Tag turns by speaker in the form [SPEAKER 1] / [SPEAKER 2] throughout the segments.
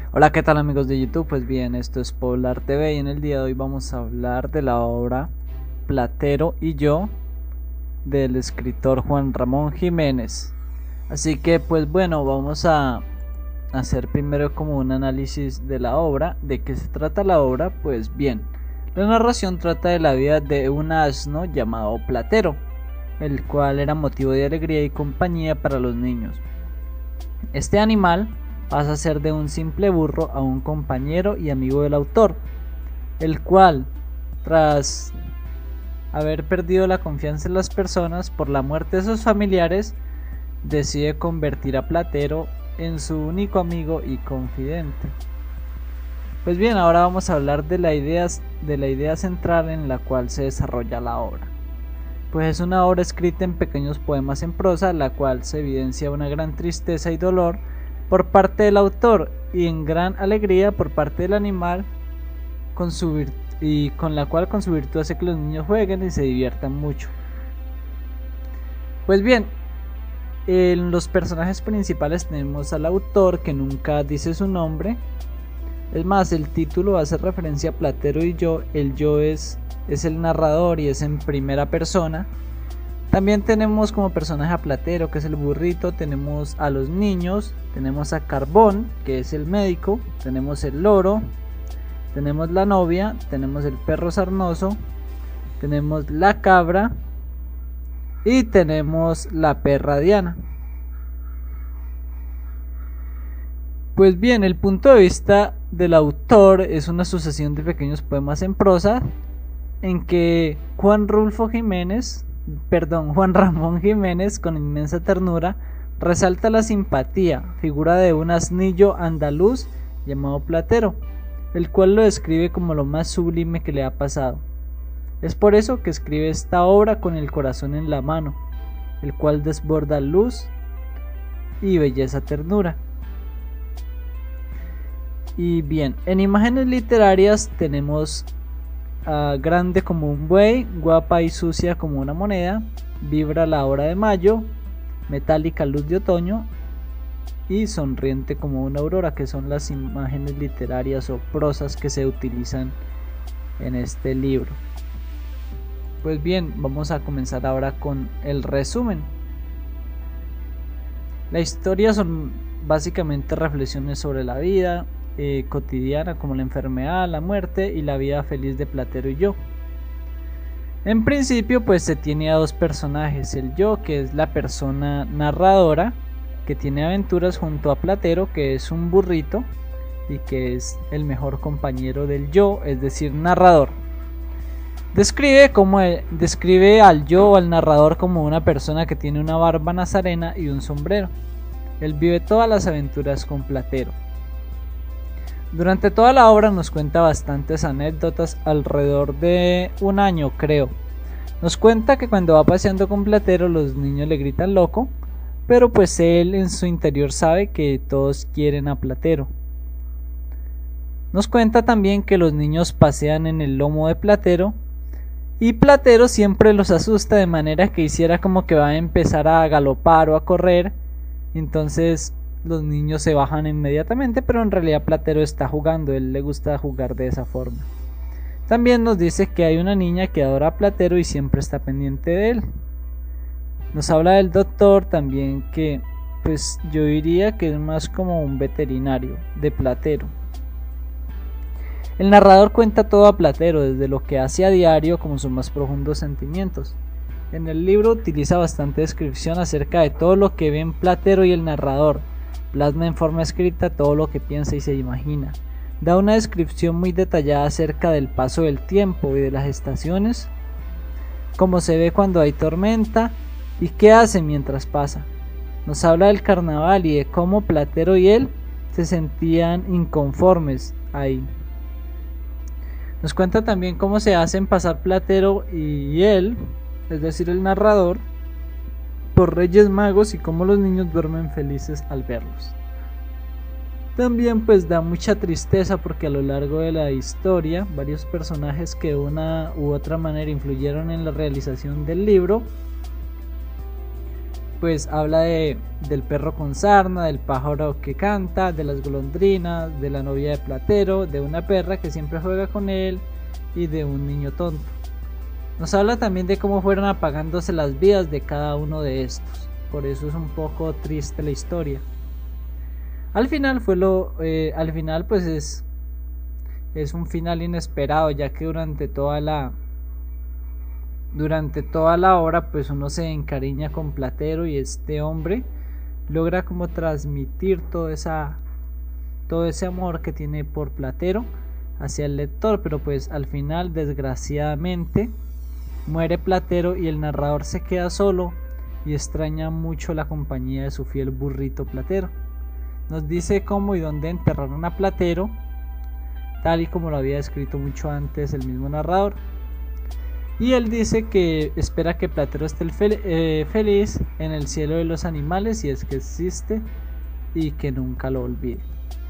[SPEAKER 1] Hola, ¿qué tal amigos de YouTube? Pues bien, esto es Poblar TV y en el día de hoy vamos a hablar de la obra Platero y yo del escritor Juan Ramón Jiménez. Así que pues bueno, vamos a hacer primero como un análisis de la obra. ¿De qué se trata la obra? Pues bien, la narración trata de la vida de un asno llamado Platero, el cual era motivo de alegría y compañía para los niños. Este animal pasa a ser de un simple burro a un compañero y amigo del autor, el cual, tras haber perdido la confianza en las personas por la muerte de sus familiares, decide convertir a Platero en su único amigo y confidente. Pues bien, ahora vamos a hablar de la idea central en la cual se desarrolla la obra. Pues es una obra escrita en pequeños poemas en prosa, la cual se evidencia una gran tristeza y dolor por parte del autor y en gran alegría por parte del animal, con la cual con su virtud hace que los niños jueguen y se diviertan mucho. Pues bien, en los personajes principales tenemos al autor, que nunca dice su nombre. Es más, el título hace referencia a Platero y yo. El yo es el narrador y es en primera persona. También tenemos como personaje a Platero, que es el burrito, tenemos a los niños, tenemos a Carbón, que es el médico, tenemos el loro, tenemos la novia, tenemos el perro sarnoso, tenemos la cabra y tenemos la perra Diana. Pues bien, el punto de vista del autor es una sucesión de pequeños poemas en prosa en que Juan Ramón Jiménez, con inmensa ternura, resalta la simpatía, figura de un asnillo andaluz llamado Platero, el cual lo describe como lo más sublime que le ha pasado. Es por eso que escribe esta obra con el corazón en la mano, el cual desborda luz y belleza ternura. Y bien, en imágenes literarias tenemos grande como un buey, guapa y sucia como una moneda, vibra la hora de mayo, metálica luz de otoño y sonriente como una aurora, que son las imágenes literarias o prosas que se utilizan en este libro. Pues bien, vamos a comenzar ahora con el resumen. La historia son básicamente reflexiones sobre la vida cotidiana, como la enfermedad, la muerte y la vida feliz de Platero y yo. En principio pues se tiene a dos personajes: el yo, que es la persona narradora que tiene aventuras junto a Platero, que es un burrito y que es el mejor compañero del yo, es decir, narrador. Describe al yo o al narrador como una persona que tiene una barba nazarena y un sombrero. Él vive todas las aventuras con Platero. Durante toda la obra nos cuenta bastantes anécdotas, alrededor de un año creo. Nos cuenta que cuando va paseando con Platero los niños le gritan loco, pero pues él en su interior sabe que todos quieren a Platero. Nos cuenta también que los niños pasean en el lomo de Platero y Platero siempre los asusta, de manera que hiciera como que va a empezar a galopar o a correr. Entonces los niños se bajan inmediatamente, pero en realidad Platero está jugando, él le gusta jugar de esa forma. También nos dice que hay una niña que adora a Platero y siempre está pendiente de él. Nos habla del doctor también, que pues yo diría que es más como un veterinario de Platero. El narrador cuenta todo a Platero, desde lo que hace a diario como sus más profundos sentimientos. En el libro utiliza bastante descripción acerca de todo lo que ven Platero y el narrador. Plasma en forma escrita todo lo que piensa y se imagina. Da una descripción muy detallada acerca del paso del tiempo y de las estaciones, cómo se ve cuando hay tormenta y qué hace mientras pasa. Nos habla del carnaval y de cómo Platero y él se sentían inconformes ahí. Nos cuenta también cómo se hacen pasar Platero y él, es decir, el narrador, por Reyes Magos y cómo los niños duermen felices al verlos. También pues da mucha tristeza porque a lo largo de la historia varios personajes que de una u otra manera influyeron en la realización del libro pues habla del perro con sarna, del pájaro que canta, de las golondrinas, de la novia de Platero, de una perra que siempre juega con él y de un niño tonto. Nos habla también de cómo fueron apagándose las vidas de cada uno de estos. Por eso es un poco triste la historia. Al final pues es un final inesperado, ya que durante toda la obra pues uno se encariña con Platero, y este hombre logra como transmitir todo ese amor que tiene por Platero hacia el lector, pero pues al final desgraciadamente muere Platero y el narrador se queda solo y extraña mucho la compañía de su fiel burrito Platero. Nos dice cómo y dónde enterraron a Platero, tal y como lo había escrito mucho antes el mismo narrador. Y él dice que espera que Platero esté feliz en el cielo de los animales, si es que existe, y que nunca lo olvide.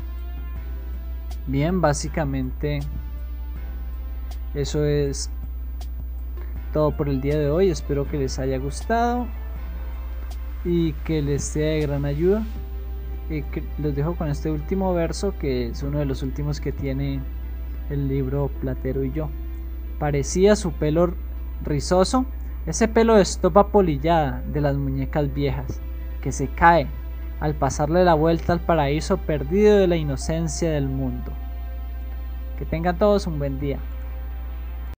[SPEAKER 1] Bien, básicamente eso es todo por el día de hoy. Espero que les haya gustado y que les sea de gran ayuda. Los dejo con este último verso, que es uno de los últimos que tiene el libro Platero y yo. Parecía su pelo rizoso, ese pelo de estopa polillada de las muñecas viejas, que se cae al pasarle la vuelta al paraíso perdido de la inocencia del mundo. Que tengan todos un buen día.